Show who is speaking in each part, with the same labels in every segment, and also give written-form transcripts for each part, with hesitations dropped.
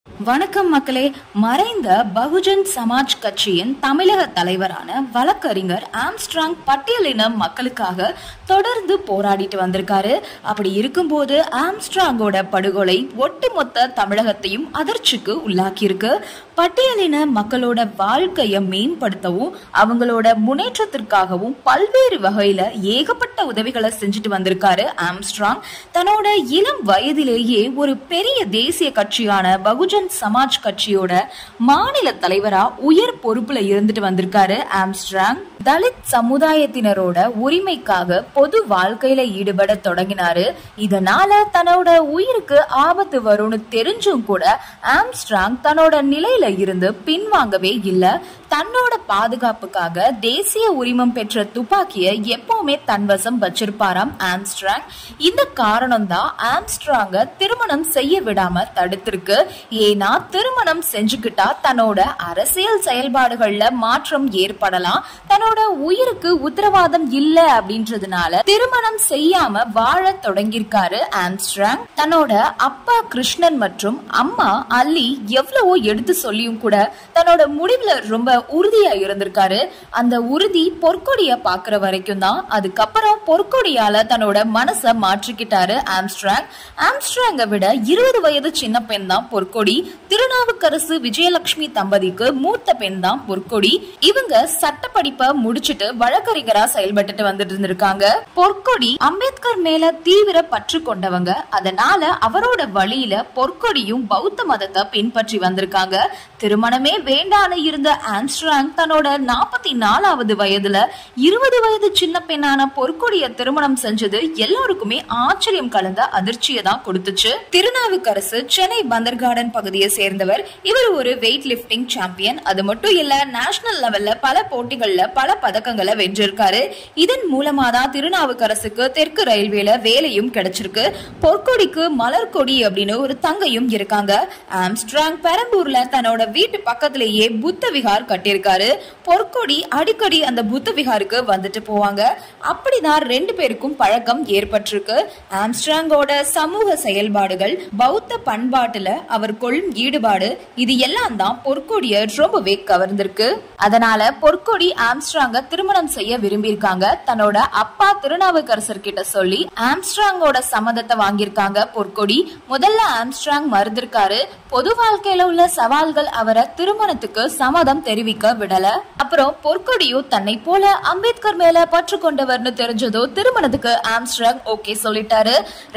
Speaker 1: வணக்கம் மக்களே. மறைந்த பகுஜன் சமாஜ் கட்சியின் தமிழக தலைவரான வழக்கறிஞர் ஆம்ஸ்ட்ராங் பட்டியலின மக்களுக்காக தொடர்ந்து போராடிட்டு வந்திருக்காரு. அப்படி இருக்கும்போது ஆம்ஸ்ட்ராங்கோட படுகொலை ஒட்டுமொத்த தமிழகத்தையும் அதிர்ச்சிக்கு உள்ளாக்கியிருக்கு. பட்டியலின மக்களோட வாழ்க்கையை மேம்படுத்தவும் அவங்களோட முன்னேற்றத்திற்காகவும் பல்வேறு வகையில ஏகப்பட்ட உதவிகளை செஞ்சுட்டு வந்திருக்காரு ஆம்ஸ்ட்ராங். தன்னோட இளம் வயதிலேயே ஒரு பெரிய தேசிய கட்சியான பகுஜன் சமாஜ் கட்சியோட மாநில தலைவரா உயர் பொறுப்புல இருந்துட்டு வந்திருக்காரு ஆம்ஸ்ட்ராங். தலித் சமுதாயத்தினரோட உரிமைக்காக பொது வாழ்க்கையில ஈடுபட தொடங்கினாரு. இதனால தன்னோட உயிருக்கு ஆபத்து வரும்னு தெரிஞ்சும் கூட ஆம்ஸ்ட்ராங் தன்னோட நிலையில இருந்து பின்வாங்கவே இல்ல. தன்னோட பாதுகாப்புக்காக தேசிய உரிமம் பெற்ற துப்பாக்கியை எப்பவுமே தன்வசம் வச்சிருப்பாராம் ஆம்ஸ்ட்ராங். இந்த காரணம் தான் ஆம்ஸ்ட்ராங்க திருமணம் செய்ய விடாம தடுத்திருக்கு. ஏன்னா திருமணம் செஞ்சுக்கிட்டா தன்னோட அரசியல் செயல்பாடுகள்ல மாற்றம் ஏற்படலாம், தன்னோட உயிருக்கு உத்தரவாதம் இல்ல அப்படின்றதுனால திருமணம் செய்யாம வாழ தொடங்கியிருக்காரு ஆம்ஸ்ட்ராங். தன்னோட அப்பா கிருஷ்ணன் மற்றும் அம்மா அல்லி எவ்வளவோ எடுத்து சொல்லியும் கூட தன்னோட முடிவுல ரொம்ப உறுதியா இருந்திருக்காரு. அந்த உறுதி பொற்கொடிய பாக்குற வரைக்கும் தான். அதுக்கப்புறம் பொற்கொடியால தன்னோட மனசை மாற்றிக்கிட்டாரு ஆம்ஸ்ட்ராங். ஆம்ஸ்ட்ராங்கை விட 20 வயது சின்ன பெண் தான் பொற்கொடி. திருநாவுக்கரசு விஜயலட்சுமி தம்பதிக்கு மூத்த பெண் தான் பொற்கொடி. இவங்க சட்ட படிப்பை முடிச்சிட்டு வழக்கறிஞரா செயல்பட்டு வந்துட்டு இருந்திருக்காங்க. பொற்கொடி அம்பேத்கர் மேல தீவிர பற்று கொண்டவங்க. அதனால அவரோட வழியில பொற்கொடியும் பௌத்த மதத்தை பின்பற்றி வந்திருக்காங்க. திருமணமே வேண்டான்னு இருந்த ஆம்ஸ்ட்ராங் தன்னோட 44வது வயதுல 20 வயது சின்ன பெண்ணான பொற்கொடிய திருமணம் செஞ்சது எல்லாருக்குமே ஆச்சரியம் கலந்த அதிர்ச்சியை தான் கொடுத்துச்சு. திருநாவுக்கரசு சென்னை பந்தர் கார்டன் பகுதியை சேர்ந்தவர். இவர் ஒரு வெயிட் லிப்டிங் சாம்பியன். அது மட்டும் இல்ல, நேஷனல் லெவல்ல பல போட்டிகள்ல பல பதக்கங்களை வென்றிருக்காரு. இதன் மூலமா தான் திருநாவுக்கரசுக்கு தெற்கு ரயில்வேல வேலையும் கிடைச்சிருக்கு. பொற்கொடிக்கு மலர்கொடி அப்படின்னு ஒரு தங்கையும் இருக்காங்க. ஆம்ஸ்ட்ராங் பெரம்பூர்ல தன்னோட வீட்டு பக்கத்திலேயே புத்த விகார் கட்டியிருக்காரு. பொற்கொடி அடிக்கடி அந்த புத்த விகாருக்கு வந்துட்டு போவாங்க. அப்படிதான் 2 பேருக்கும் பழக்கம் ஏற்பட்டிருக்கு. ஆம்ஸ்ட்ராங்கோட சமூக செயல்பாடுகள், பௌத்த பண்பாட்டுல அவர் கொள்ளும் ஈடுபாடு, இது எல்லாம் தான் பொற்கொடிய ரொம்பவே கவர்ந்திருக்கு. அதனால பொற்கொடி ஆம்ஸ்ட்ராங்க திருமணம் செய்ய விரும்பியிருக்காங்க. தன்னோட அப்பா திருநாவுக்கரசர் கிட்ட சொல்லி ஆம்ஸ்ட்ராங்கோட சம்மதத்தை வாங்கியிருக்காங்க பொற்கொடி. முதல்ல ஆம்ஸ்ட்ராங் மறுத்திருக்காரு. பொது வாழ்க்கையில உள்ள சவால்கள் அவரை திருமணத்துக்கு சம்மதம் தெரிவிக்க விடல. அப்புறம் பொற்கொடியும் தன்னை போல அம்பேத்கர் மேல பற்று கொண்டவர்னு தெரிஞ்சதோ திருமணத்துக்கு ஆம்ஸ்ட்ராங் ஓகே சொல்லிட்டாரு.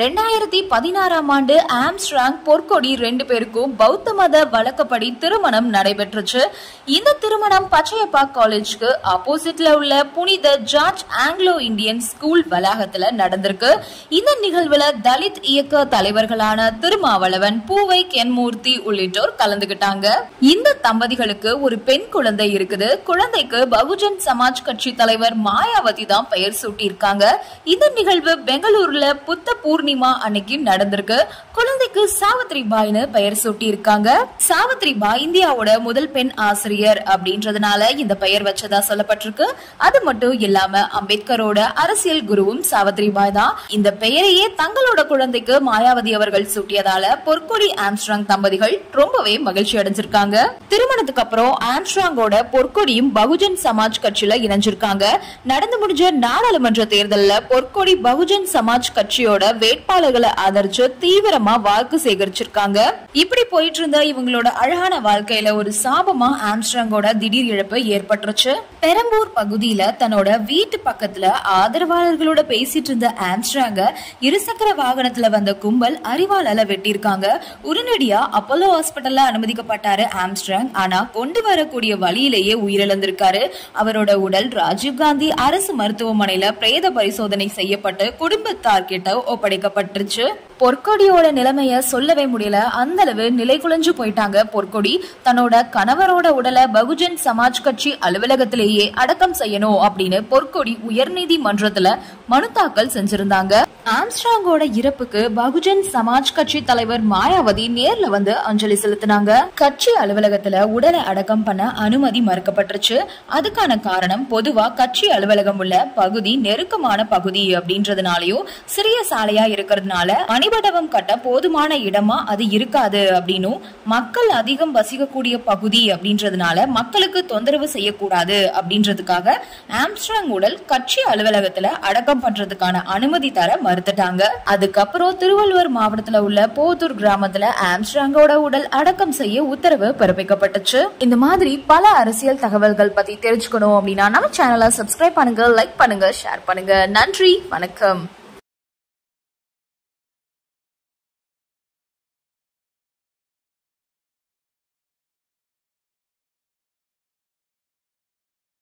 Speaker 1: 2016ஆம் ஆண்டு ஆம்ஸ்ட்ராங் பொற்கொடி 2 பேருக்கும் பௌத்த மத வழக்கப்படி திருமணம் நடைபெற்றுச்சு. இந்த திருமணம் பச்சையப்பா காலேஜ்க்கு ஆப்போசிட்ல உள்ள புனித ஜார்ஜ் ஆங்கிலோ இந்தியன் ஸ்கூல் வளாகத்துல நடந்திருக்கு. இந்த நிகழ்வுல தலித் இயக்க தலைவர்களான திருமாவளவன், பூவை கென்மூர்த்தி உள்ளிட்டோர் கலந்துகிட்டாங்க. இந்த தம்பதிகளுக்கு ஒரு பெண் குழந்தை இருக்குது. குழந்தைக்கு பகுஜன் சமாஜ் கட்சி தலைவர் மாயாவதி தான் பெயர் சூட்டியிருக்காங்க. இந்த நிகழ்வு பெங்களூர்ல புத்த பூர்ணிமா அன்னைக்கு நடந்திருக்கு. குழந்தைக்கு சாவித்ரி பாய்னு பெயர் சூட்டி இருக்காங்க. சாவித்ரி பாய் இந்தியாவோட முதல் பெண் ஆசிரியர் அப்படின்றதுனால இந்த பெயர் வச்சதா சொல்லப்பட்டிருக்கு. அது மட்டும் இல்லாம அம்பேத்கரோட அரசியல் குருவும் சாவித்ரி பாய் தான். இந்த பெயரையே தங்களோட குழந்தைக்கு மாயாவதி அவர்கள் சூட்டியதால பொற்கொடி ஆம்ஸ்ட்ராங் தம்பதிகள் ரொம்பவே மகிழ்ச்சி அடைஞ்சிருக்காங்க. திருமணத்துக்கு அப்புறம் ஆம்ஸ்ட்ராங்கோட பொற்கொடியும் பகுஜன் சமாஜ் கட்சியில இணைஞ்சிருக்காங்க. நடந்து முடிஞ்ச நாடாளுமன்ற தேர்தலில் பொற்கொடி பகுஜன் சமாஜ் கட்சியோட வேட்பாளர்களை ஆதரிச்சு தீவிரமா வாக்கு சேகரிச்சிருக்காங்க. இப்படி போயிட்டு இருந்த இவங்களோட அழகான வாழ்க்கையில ஒரு சாபமா ஆம்ஸ்ட்ராங்கோட திடீர் இழப்பு ஏற்பட்டுருச்சு. பெரம்பூர் பகுதியில தன்னோட வீட்டு பக்கத்துல ஆதரவாளர்களோட பேசிட்டு இருந்த ஆம்ஸ்ட்ராங்க இருசக்கர வாகனத்துல வந்த கும்பல் அறிவாளால வெட்டியிருக்காங்க. உடனடியா அப்போலோ ஹாஸ்பிட்டல்ல அனுமதிக்கப்பட்டாரு ஆம்ஸ்ட்ராங். ஆனா கொண்டு வரக்கூடிய வழியிலேயே உயிரிழந்திருக்காரு. அவரோட உடல் ராஜீவ்காந்தி அரசு மருத்துவமனையில பிரேத பரிசோதனை செய்யப்பட்டு குடும்பத்தார்கிட்ட ஒப்படைக்கப்பட்டுருச்சு. பொற்கொடியோட நிலைமைய சொல்லவே முடியல. அந்த அளவு நிலை குலைஞ்சு போயிட்டாங்க பொற்கொடி. தன்னோட கணவரோட உடலை பகுஜன் சமாஜ் கட்சி அலுவலகத்திலேயே அடக்கம் செய்யணும் அப்படின்னு பொற்கொடி உயர்நீதிமன்றத்துல மனு தாக்கல் செஞ்சிருந்தாங்க. ஆம்ஸ்ட்ராங்கோட இறப்புக்கு பகுஜன் சமாஜ் கட்சி தலைவர் மாயாவதி நேர்ல வந்து அஞ்சலி செலுத்தினாங்க. கட்சி அலுவலகத்துல உடலை அடக்கம் பண்ண அனுமதி மறுக்கப்பட்டுருச்சு. அதுக்கான காரணம் பொதுவா கட்சி அலுவலகம் உள்ள பகுதி நெருக்கமான பகுதி அப்படின்றதுனாலயும் சிறிய சாலையா இருக்கிறதுனால மணிமண்டபம் கட்ட போதுமான இடமா அது இருக்காது அப்படின்னும் மக்கள் அதிகம் வசிக்கக்கூடிய பகுதி அப்படின்றதுனால மக்களுக்கு தொந்தரவு செய்யக்கூடாது அப்படின்றதுக்காக ஆம்ஸ்ட்ராங் உடல் கட்சி அலுவலகத்துல அடக்கம் பண்றதுக்கான அனுமதி தர மறுத்துட்டாங்க. அதுக்கப்புறம் திருவள்ளுவர் மாவட்டத்துல உள்ள போத்தூர் கிராமத்துல ஆம்ஸ்ட்ராங்கோட உடல் அடக்கம் செய்ய உத்தரவு பிறப்பிக்கப்பட்டுச்சு. இந்த மாதிரி பல அரசியல் தகவல்கள் பத்தி தெரிஞ்சுக்கணும் அப்படின்னா நம்ம சேனலை சப்ஸ்கிரைப் பண்ணுங்க, லைக் பண்ணுங்க, ஷேர் பண்ணுங்க. நன்றி, வணக்கம்.